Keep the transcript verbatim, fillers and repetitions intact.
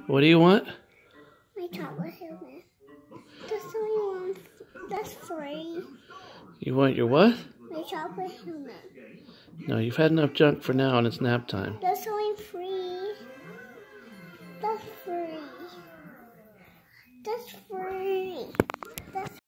What do you want? My chocolate helmet. That's only one. That's free. You want your what? My chocolate helmet. No, you've had enough junk for now and it's nap time. That's only free. That's free. That's free. That's